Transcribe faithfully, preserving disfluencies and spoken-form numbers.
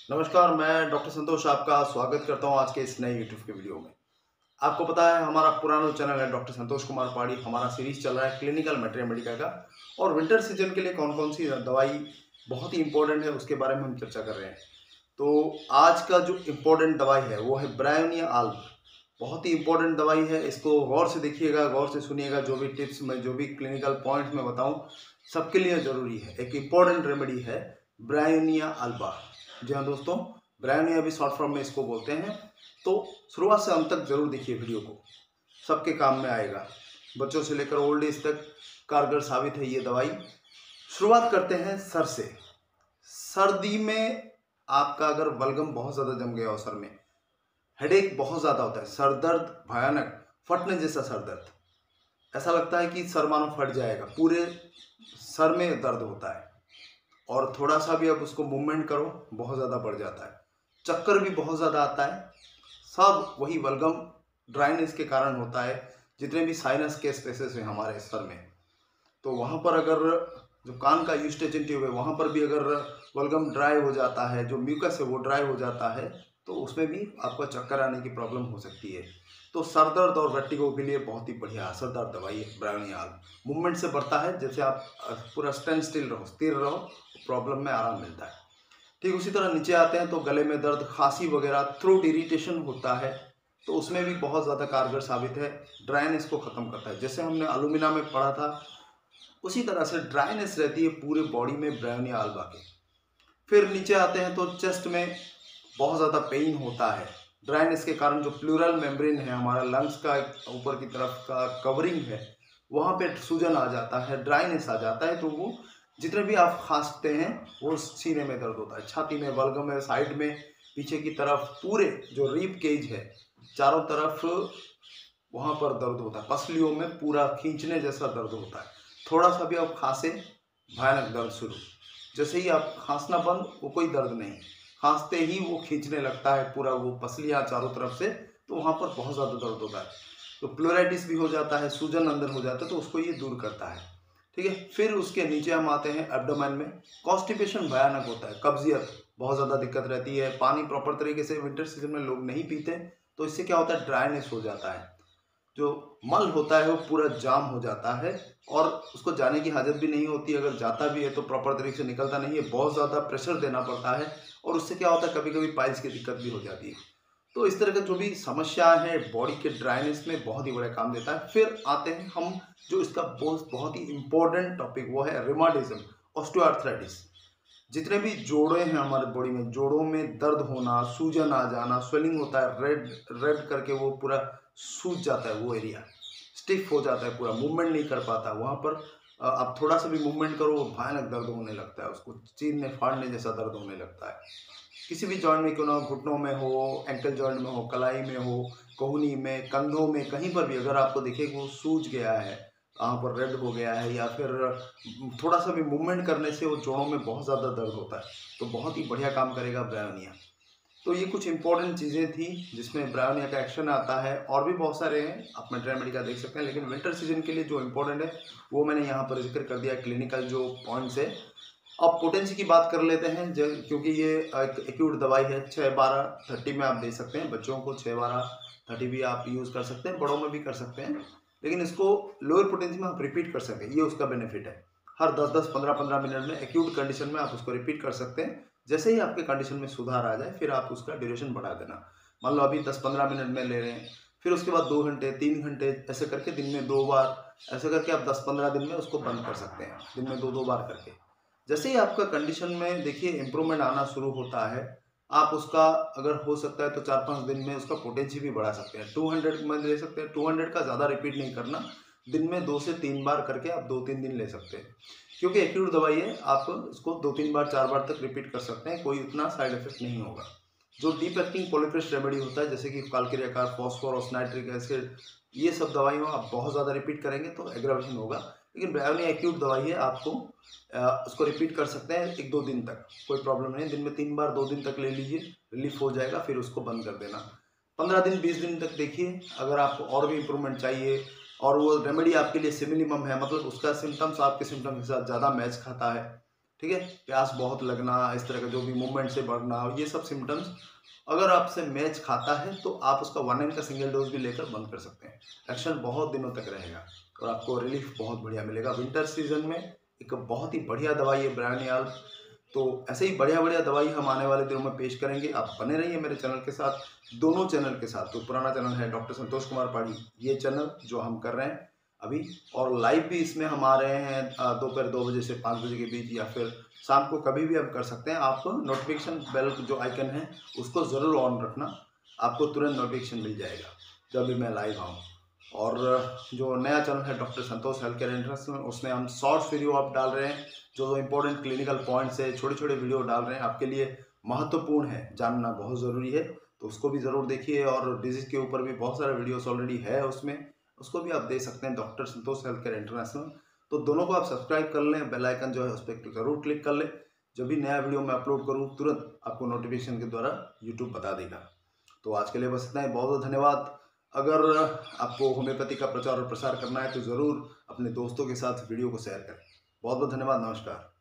नमस्कार, मैं डॉक्टर संतोष आपका स्वागत करता हूं आज के इस नए यूट्यूब के वीडियो में। आपको पता है हमारा पुराना चैनल है डॉक्टर संतोष कुमार पहाड़ी। हमारा सीरीज चल रहा है क्लिनिकल मैटर मेडिका का, और विंटर सीजन के लिए कौन कौन सी दवाई बहुत ही इंपॉर्टेंट है उसके बारे में हम चर्चा कर रहे हैं। तो आज का जो इम्पोर्टेंट दवाई है वो है ब्रायोनिया आल्ब। बहुत ही इंपॉर्टेंट दवाई है, इसको गौर से देखिएगा, गौर से सुनिएगा। जो भी टिप्स मैं जो भी क्लिनिकल पॉइंट्स मैं बताऊँ सबके लिए ज़रूरी है। एक इम्पॉर्टेंट रेमेडी है ब्रायोनिया आल्बा। जी हाँ दोस्तों, ब्रायोनिया भी शॉर्ट फॉर्म में इसको बोलते हैं। तो शुरुआत से अंत तक जरूर देखिए वीडियो को, सबके काम में आएगा। बच्चों से लेकर ओल्ड एज तक कारगर साबित है ये दवाई। शुरुआत करते हैं सर से। सर्दी में आपका अगर बलगम बहुत ज़्यादा जम गया हो, सर में हेडेक बहुत ज़्यादा होता है, सर दर्द भयानक, फटने जैसा सर दर्द, ऐसा लगता है कि सर मानो फट जाएगा, पूरे सर में दर्द होता है, और थोड़ा सा भी अब उसको मूवमेंट करो बहुत ज़्यादा बढ़ जाता है, चक्कर भी बहुत ज़्यादा आता है। सब वही बलगम ड्राइनेस के कारण होता है। जितने भी साइनस के स्पेसेस हैं हमारे सर में, तो वहाँ पर अगर जो कान का यूस्टेचिन ट्यूब है वहाँ पर भी अगर बलगम ड्राई हो जाता है, जो म्यूकस है वो ड्राई हो जाता है, तो उसमें भी आपको चक्कर आने की प्रॉब्लम हो सकती है। तो सर दर्द और वर्टिगो के लिए बहुत ही बढ़िया असरदार दवाई है ब्रायोनिया आल्ब। मूवमेंट से बढ़ता है, जैसे आप पूरा स्टैंड स्टिल रहो, स्थिर रहो, प्रॉब्लम में आराम मिलता है। ठीक उसी तरह नीचे आते हैं तो गले में दर्द, खांसी वगैरह, थ्रोट इरिटेशन होता है, तो उसमें भी बहुत ज़्यादा कारगर साबित है। ड्राइनेस को ख़त्म करता है, जैसे हमने अलुमिना में पढ़ा था उसी तरह से ड्राइनेस रहती है पूरे बॉडी में ब्रायोनिया आल्बा के। फिर नीचे आते हैं तो चेस्ट में बहुत ज़्यादा पेन होता है ड्राइनेस के कारण। जो प्लूरल मेम्ब्रेन है हमारा लंग्स का ऊपर की तरफ का कवरिंग है, वहाँ पे सूजन आ जाता है, ड्राइनेस आ जाता है, तो वो जितने भी आप खांसते हैं वो सीने में दर्द होता है, छाती में, बलगम में, साइड में, पीछे की तरफ, पूरे जो रीब केज है चारों तरफ वहाँ पर दर्द होता है। पसलियों में पूरा खींचने जैसा दर्द होता है। थोड़ा सा भी आप खांसे भयानक दर्द शुरू, जैसे ही आप खांसना बंद वो कोई दर्द नहीं, खांसते ही वो खींचने लगता है पूरा वो पसलियाँ चारों तरफ से, तो वहाँ पर बहुत ज़्यादा दर्द होता है। तो प्लोराइटिस भी हो जाता है, सूजन अंदर हो जाता है, तो उसको ये दूर करता है। ठीक है। फिर उसके नीचे हम आते हैं एब्डोमेन में। कॉन्स्टिपेशन भयानक होता है, कब्जियत बहुत ज़्यादा दिक्कत रहती है। पानी प्रॉपर तरीके से विंटर सीजन में लोग नहीं पीते, तो इससे क्या होता है, ड्राइनेस हो जाता है, जो मल होता है वो पूरा जाम हो जाता है, और उसको जाने की हाजत भी नहीं होती। अगर जाता भी है तो प्रॉपर तरीके से निकलता नहीं है, बहुत ज़्यादा प्रेशर देना पड़ता है, और उससे क्या होता है, कभी कभी पाइल्स की दिक्कत भी हो जाती है। तो इस तरह का जो भी समस्या है बॉडी के ड्राइनेस में बहुत ही बड़ा काम देता है। फिर आते हैं हम जो इसका बहुत बहुत ही इम्पोर्टेंट टॉपिक, वो है रिमाटिज्म, ऑस्टियोआर्थराइटिस। जितने भी जोड़े हैं हमारे बॉडी में, जोड़ों में दर्द होना, सूजन आ जाना, स्वेलिंग होता है, रेड रेड करके वो पूरा सूज जाता है, वो एरिया स्टिफ हो जाता है, पूरा मूवमेंट नहीं कर पाता। वहाँ पर आप थोड़ा सा भी मूवमेंट करो वो भयानक दर्द होने लगता है, उसको चीरने फाड़ने जैसा दर्द होने लगता है। किसी भी जॉइंट में क्यों ना, घुटनों में हो, एंकल जॉइंट में हो, कलाई में हो, कोहनी में, कंधों में, कहीं पर भी अगर आपको दिखे कि वो सूज गया है, वहाँ पर रेड हो गया है, या फिर थोड़ा सा भी मूवमेंट करने से वो जोड़ों में बहुत ज़्यादा दर्द होता है, तो बहुत ही बढ़िया काम करेगा ब्रायोनिया। तो ये कुछ इंपॉर्टेंट चीज़ें थी जिसमें ब्रायोनिया का एक्शन आता है, और भी बहुत सारे हैं, आप मैटर मेडिका देख सकते हैं, लेकिन विंटर सीजन के लिए जो इंपॉर्टेंट है वो मैंने यहाँ पर जिक्र कर दिया, क्लिनिकल जो पॉइंट्स है। अब पोटेंसी की बात कर लेते हैं, क्योंकि ये एक एक्यूट दवाई है। छः बारह थर्टी में आप दे सकते हैं, बच्चों को छः बारह थर्टी भी आप यूज़ कर सकते हैं, बड़ों में भी कर सकते हैं, लेकिन इसको लोअर पोटेंसी में आप रिपीट कर सकते हैं, ये उसका बेनिफिट है। हर दस दस पंद्रह पंद्रह मिनट में एक्यूट कंडीशन में आप उसको रिपीट कर सकते हैं। जैसे ही आपके कंडीशन में सुधार आ जाए फिर आप उसका ड्यूरेशन बढ़ा देना। मान लो अभी दस पंद्रह मिनट में ले रहे हैं, फिर उसके बाद दो घंटे, तीन घंटे, ऐसे करके दिन में दो बार, ऐसे करके आप दस पंद्रह दिन में उसको बंद कर सकते हैं, दिन में दो दो बार करके। जैसे ही आपका कंडीशन में देखिए इम्प्रूवमेंट आना शुरू होता है, आप उसका अगर हो सकता है तो चार पाँच दिन में उसका पोटेंसी भी बढ़ा सकते हैं। टू हंड्रेड में ले सकते हैं, टू हंड्रेड का ज़्यादा रिपीट नहीं करना, दिन में दो से तीन बार करके आप दो तीन दिन ले सकते हैं, क्योंकि एक्यूट दवाई है, आप इसको दो तीन बार चार बार तक रिपीट कर सकते हैं, कोई उतना साइड इफेक्ट नहीं होगा। जो डीप एक्टिंग पॉलीक्रिस्ट रेमेडी होता है, जैसे कि कालक्रियाकार, फॉस्फोरस, नाइट्रिक एसिड, ये सब दवाइयों आप बहुत ज़्यादा रिपीट करेंगे तो एग्रावेशन होगा, लेकिन ब्रायोनिया एक्यूट दवाई है, आपको उसको रिपीट कर सकते हैं एक दो दिन तक, कोई प्रॉब्लम नहीं। दिन में तीन बार दो दिन तक ले लीजिए, रिलीफ हो जाएगा, फिर उसको बंद कर देना। पंद्रह दिन बीस दिन तक देखिए। अगर आपको और भी इम्प्रूवमेंट चाहिए और वो रेमेडी आपके लिए सिमिलिमम है, मतलब उसका सिम्टम्स आपके सिम्टम्स के साथ ज़्यादा मैच खाता है, ठीक है। प्यास बहुत लगना, इस तरह का जो भी मूवमेंट से बढ़ना, ये सब सिम्टम्स अगर आपसे मैच खाता है तो आप उसका वन एम का सिंगल डोज भी लेकर बंद कर सकते हैं। एक्शन बहुत दिनों तक रहेगा और आपको रिलीफ बहुत बढ़िया मिलेगा। विंटर सीजन में एक बहुत ही बढ़िया दवाई है ब्रानियाल। तो ऐसे ही बढ़िया बढ़िया दवाई हम आने वाले दिनों में पेश करेंगे। आप बने रहिए मेरे चैनल के साथ, दोनों चैनल के साथ। तो पुराना चैनल है डॉक्टर संतोष कुमार पाड़ी, ये चैनल जो हम कर रहे हैं अभी, और लाइव भी इसमें हम आ रहे हैं दोपहर दो बजे से पाँच बजे के बीच, या फिर शाम को कभी भी हम कर सकते हैं। आप नोटिफिकेशन बेल जो आइकन है उसको ज़रूर ऑन रखना, आपको तुरंत नोटिफिकेशन मिल जाएगा जब भी मैं लाइव आऊँ। और जो नया चैनल है doctor Santosh health care international, उसमें हम शॉर्ट्स वीडियो आप डाल रहे हैं, जो जो इंपॉर्टेंट क्लिनिकल पॉइंट्स है, छोटे छोटे वीडियो डाल रहे हैं, आपके लिए महत्वपूर्ण है, जानना बहुत ज़रूरी है। तो उसको भी ज़रूर देखिए। और डिजीज़ के ऊपर भी बहुत सारा वीडियोस ऑलरेडी है उसमें, उसको भी आप देख सकते हैं, doctor Santosh health care international. तो दोनों को आप सब्सक्राइब कर लें, बेल आइकन जो है उस पर ज़रूर क्लिक कर लें। जब भी नया वीडियो मैं अपलोड करूँ तुरंत आपको नोटिफिकेशन के द्वारा यूट्यूब बता देगा। तो आज के लिए बस इतना ही, बहुत बहुत धन्यवाद। अगर आपको होम्योपैथी का प्रचार और प्रसार करना है तो ज़रूर अपने दोस्तों के साथ वीडियो को शेयर करें। बहुत बहुत धन्यवाद, नमस्कार।